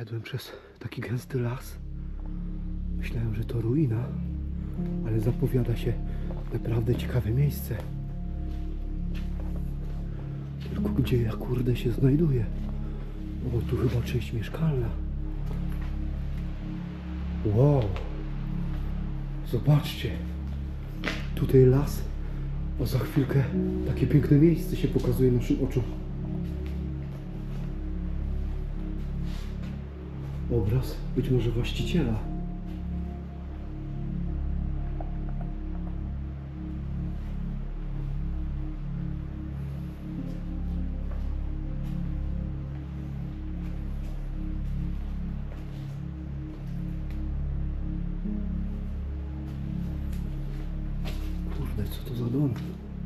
Szedłem przez taki gęsty las. Myślałem, że to ruina, ale zapowiada się naprawdę ciekawe miejsce. Tylko gdzie ja kurde się znajduję? O, tu chyba część mieszkalna. Wow! Zobaczcie! Tutaj las, a za chwilkę takie piękne miejsce się pokazuje naszym oczom. Obraz być może właściciela. Kurde, co to za dom?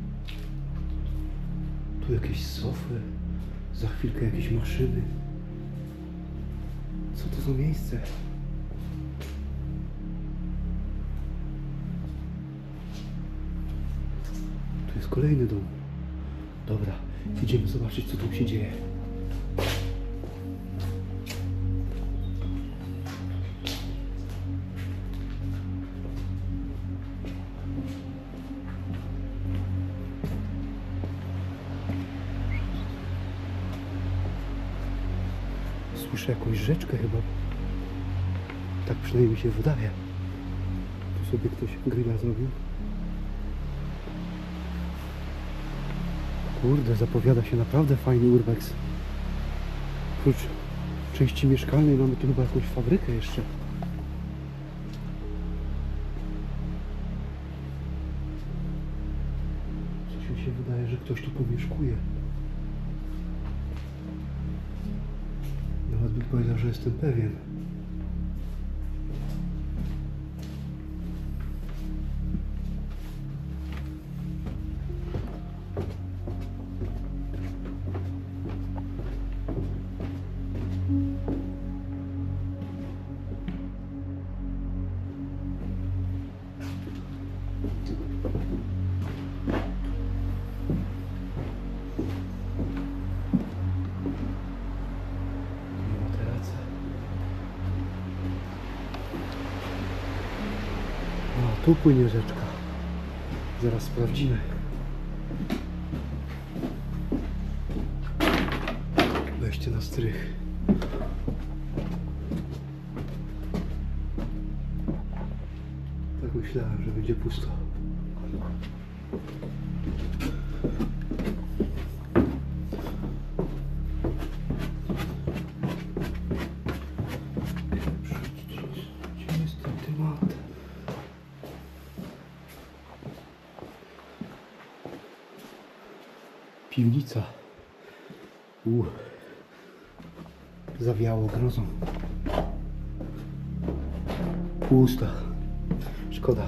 Tu jakieś sofy, za chwilkę jakieś maszyny. Co to za miejsce? Tu jest kolejny dom. Dobra, idziemy zobaczyć, co tu się dzieje. Słyszę jakąś rzeczkę chyba. Tak przynajmniej mi się wydaje. Tu sobie ktoś grilla zrobił. Kurde, zapowiada się naprawdę fajny urbex. Oprócz części mieszkalnej mamy tu chyba jakąś fabrykę jeszcze. Coś mi się wydaje, że ktoś tu pomieszkuje. Nawet bym powiedział, że jestem pewien. No, tu płynie rzeczka. Zaraz sprawdzimy. Wejście na strych. Tak myślałem, że będzie pusto. Gdzie jest ten temat? Piwnica. Zawiało grozą. Pusta. Szkoda.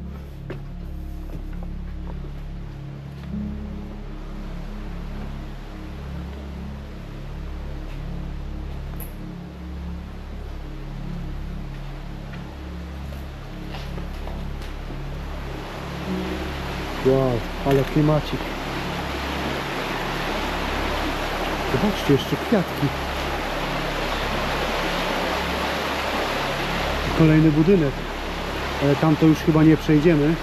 Wow, ale klimacik. Zobaczcie, jeszcze kwiatki. Kolejny budynek. Ale tam to już chyba nie przejdziemy.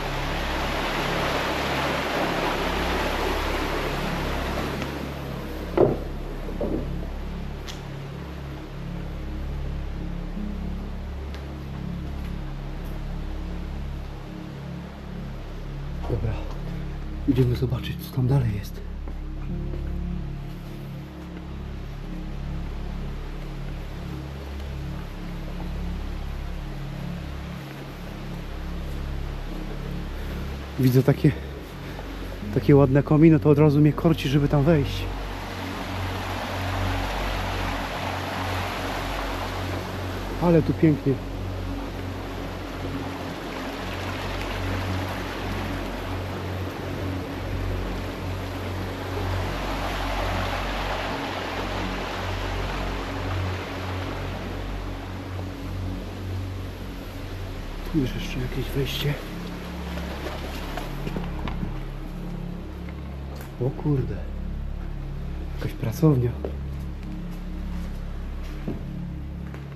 Dobra, idziemy zobaczyć, co tam dalej jest. Widzę takie ładne kominy, to od razu mnie korci, żeby tam wejść. Ale tu pięknie. Tu jest jeszcze jakieś wejście. O kurde, jakaś pracownia.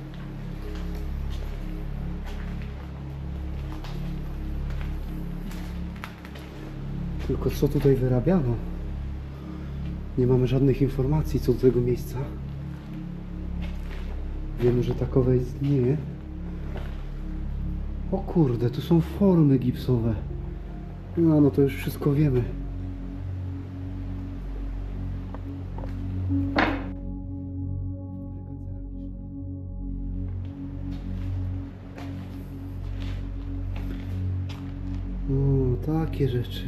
Tylko co tutaj wyrabiano? Nie mamy żadnych informacji co do tego miejsca. Wiemy, że takowe istnieje. O kurde, tu są formy gipsowe. No to już wszystko wiemy. O, takie rzeczy.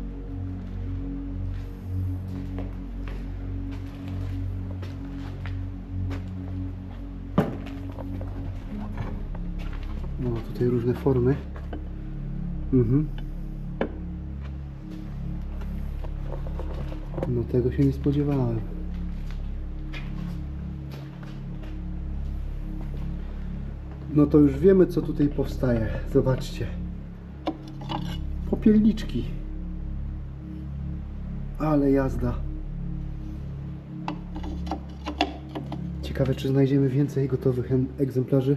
No, tutaj różne formy. No tego się nie spodziewałem. No to już wiemy, co tutaj powstaje. Zobaczcie. Popielniczki. Ale jazda. Ciekawe, czy znajdziemy więcej gotowych egzemplarzy.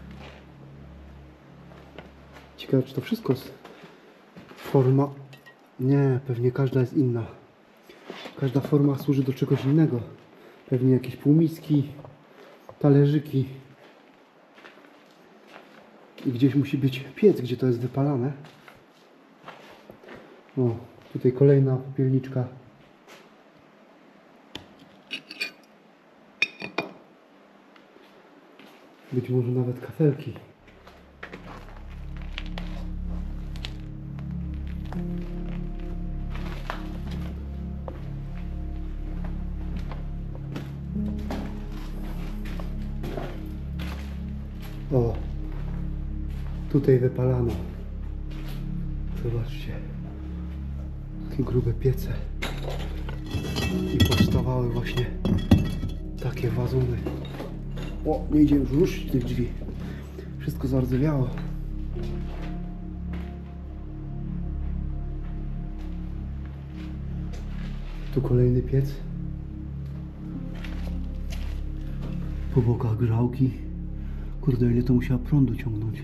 Ciekawe, czy to wszystko jest forma. Nie, pewnie każda jest inna. Każda forma służy do czegoś innego. Pewnie jakieś półmiski, talerzyki. I gdzieś musi być piec, gdzie to jest wypalane. O, tutaj kolejna popielniczka. Być może nawet kafelki. O, tutaj wypalano. Zobaczcie. Takie grube piece. I powstawały właśnie takie wazony. O, nie idzie już ruszyć tych drzwi. Wszystko zardzewiało. Tu kolejny piec. Po bokach grzałki. Kurde, ile to musiała prądu ciągnąć.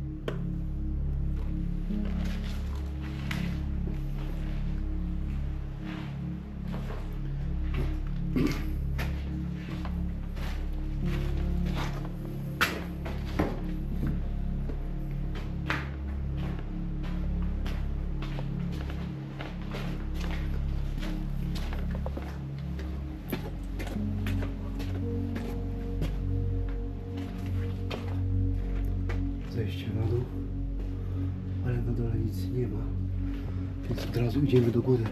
Zejście na dół, ale na dole nic nie ma, więc od razu idziemy do góry.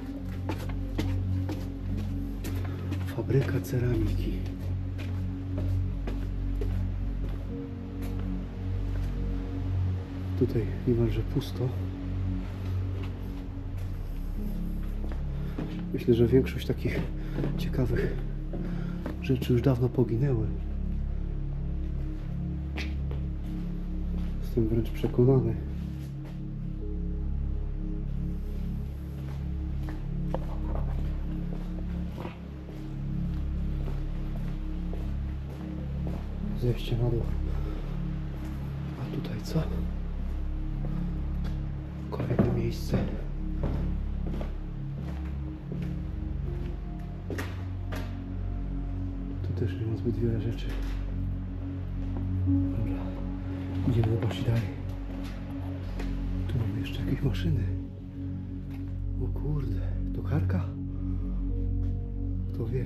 Fabryka ceramiki. Tutaj niemalże pusto. Myślę, że większość takich ciekawych rzeczy już dawno poginęły. Jestem wręcz przekonany. Zejście na dół. A tutaj co? Kolejne miejsce. Tu też nie ma zbyt wiele rzeczy. Dobra. Idziemy zobaczyć dalej. Tu mamy jeszcze jakieś maszyny. O kurde, to karka? Kto wie?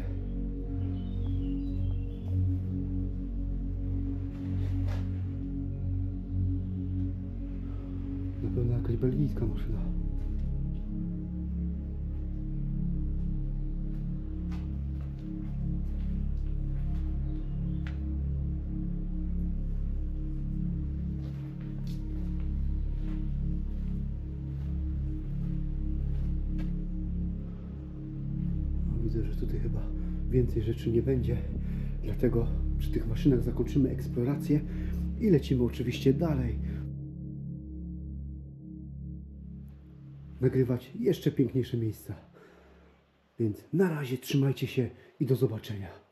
Na pewno jakaś belgijska maszyna. Widzę, że tutaj chyba więcej rzeczy nie będzie, dlatego przy tych maszynach zakończymy eksplorację i lecimy oczywiście dalej. Nagrywać jeszcze piękniejsze miejsca. Więc na razie trzymajcie się i do zobaczenia.